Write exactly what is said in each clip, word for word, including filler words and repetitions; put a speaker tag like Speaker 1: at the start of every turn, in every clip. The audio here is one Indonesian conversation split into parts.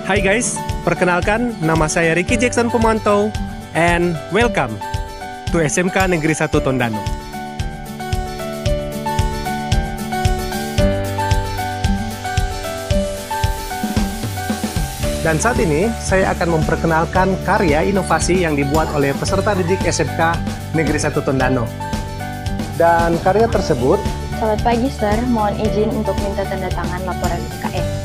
Speaker 1: Hai guys, perkenalkan nama saya Ricky Jackson Pemantau and welcome to S M K Negeri satu Tondano. Dan saat ini saya akan memperkenalkan karya inovasi yang dibuat oleh peserta didik S M K Negeri satu Tondano. Dan karya tersebut...
Speaker 2: Selamat pagi, Sir. Mohon izin untuk minta tanda tangan laporan I K N.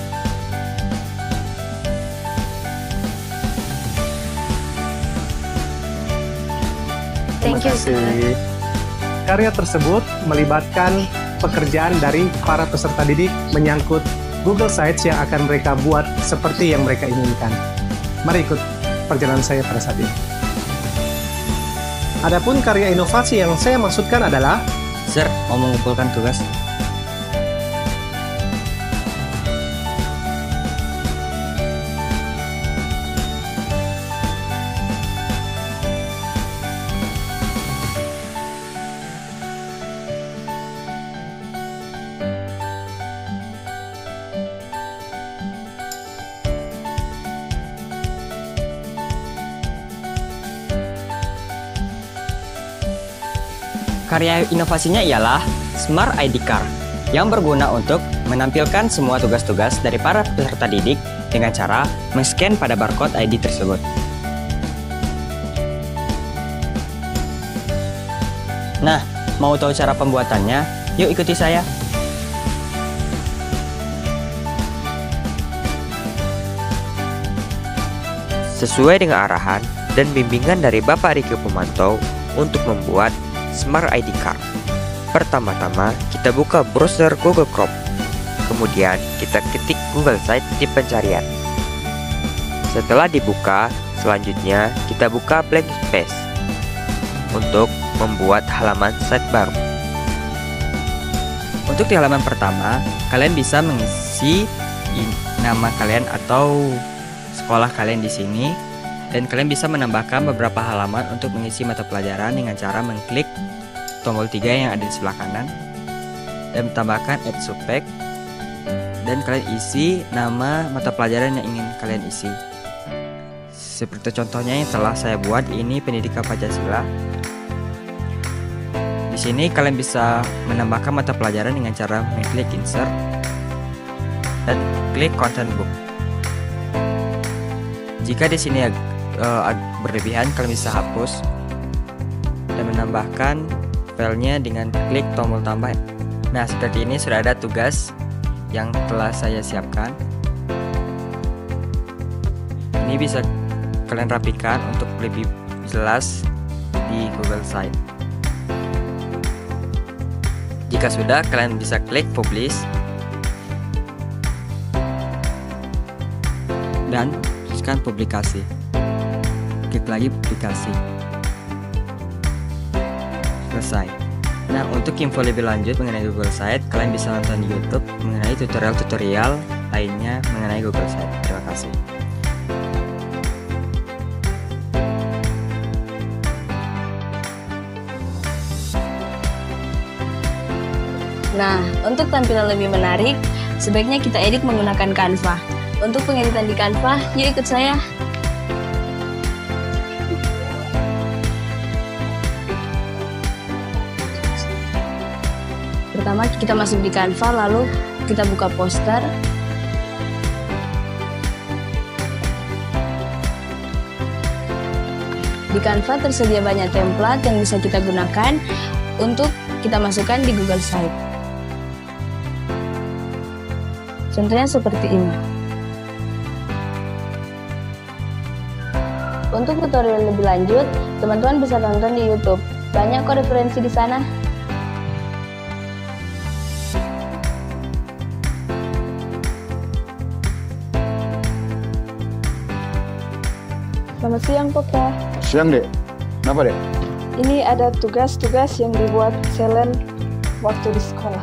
Speaker 1: Terima kasih. Karya tersebut melibatkan pekerjaan dari para peserta didik menyangkut Google Sites yang akan mereka buat seperti yang mereka inginkan. Mari ikut perjalanan saya pada saat ini. Adapun karya inovasi yang saya maksudkan adalah...
Speaker 3: Sir, mau mengumpulkan tugas. Karya inovasinya ialah Smart I D Card yang berguna untuk menampilkan semua tugas-tugas dari para peserta didik dengan cara men-scan pada barcode I D tersebut. Nah, mau tahu cara pembuatannya? Yuk ikuti saya.
Speaker 4: Sesuai dengan arahan dan bimbingan dari Bapak Ricky Pemantau untuk membuat Smart I D Card. Pertama-tama kita buka browser Google Chrome. Kemudian kita ketik Google Sites di pencarian. Setelah dibuka, selanjutnya kita buka blank space untuk membuat halaman site baru.
Speaker 3: Untuk di halaman pertama, kalian bisa mengisi nama kalian atau sekolah kalian di sini. Dan kalian bisa menambahkan beberapa halaman untuk mengisi mata pelajaran dengan cara mengklik tombol tiga yang ada di sebelah kanan dan menambahkan add subject, dan kalian isi nama mata pelajaran yang ingin kalian isi. Seperti contohnya yang telah saya buat, ini Pendidikan Pancasila. Di sini kalian bisa menambahkan mata pelajaran dengan cara mengklik insert dan klik content book. Jika di sini uh, berlebihan, kalian bisa hapus dan menambahkan filenya dengan klik tombol tambah. Nah, seperti ini sudah ada tugas yang telah saya siapkan. Ini bisa kalian rapikan untuk lebih jelas di Google Site. Jika sudah, kalian bisa klik publish dan tuliskan publikasi. Klik lagi publikasi. Selesai. Nah, untuk info lebih lanjut mengenai Google Site, kalian bisa nonton di YouTube mengenai tutorial-tutorial lainnya mengenai Google Site. Terima kasih.
Speaker 2: Nah, untuk tampilan lebih menarik, sebaiknya kita edit menggunakan Canva. Untuk pengeditan di Canva, yuk ikut saya. Pertama kita masuk di Canva, lalu kita buka poster. Di Canva tersedia banyak template yang bisa kita gunakan untuk kita masukkan di Google Site. Contohnya seperti ini. Untuk tutorial lebih lanjut, teman-teman bisa tonton di YouTube. Banyak kok referensi di sana.
Speaker 5: Selamat siang, Papa.
Speaker 6: Siang, Dek. Kenapa, Dek?
Speaker 5: Ini ada tugas-tugas yang dibuat Selen waktu di sekolah.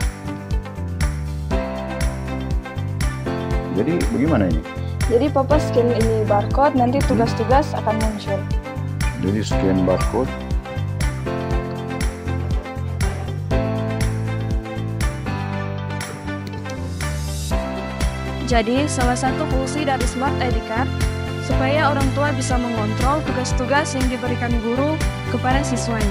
Speaker 6: Jadi, bagaimana ini?
Speaker 5: Jadi, Papa scan ini barcode, nanti tugas-tugas akan muncul.
Speaker 6: Jadi, scan barcode.
Speaker 5: Jadi, salah satu fungsi dari Smart I D Card supaya orang tua bisa mengontrol tugas-tugas yang diberikan guru kepada siswanya.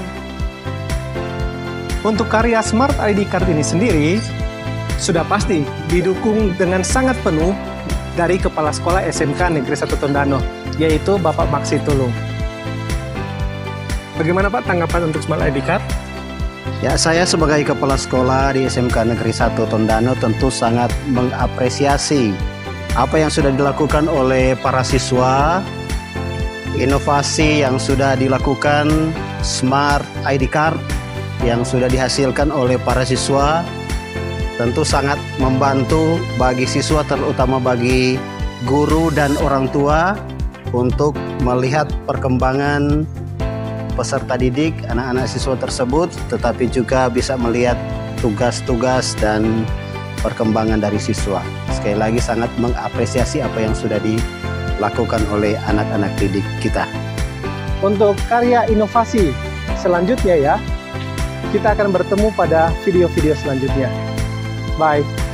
Speaker 1: Untuk karya Smart I D Card ini sendiri, sudah pasti didukung dengan sangat penuh dari Kepala Sekolah S M K Negeri satu Tondano, yaitu Bapak Maksi Tulung. Bagaimana Pak tanggapan untuk Smart I D Card?
Speaker 7: Ya, saya sebagai Kepala Sekolah di S M K Negeri satu Tondano tentu sangat mengapresiasi apa yang sudah dilakukan oleh para siswa, inovasi yang sudah dilakukan, Smart I D Card yang sudah dihasilkan oleh para siswa, tentu sangat membantu bagi siswa, terutama bagi guru dan orang tua untuk melihat perkembangan peserta didik, anak-anak siswa tersebut, tetapi juga bisa melihat tugas-tugas dan perkembangan dari siswa. Sekali lagi sangat mengapresiasi apa yang sudah dilakukan oleh anak-anak didik kita.
Speaker 1: Untuk karya inovasi selanjutnya ya, kita akan bertemu pada video-video selanjutnya. Bye.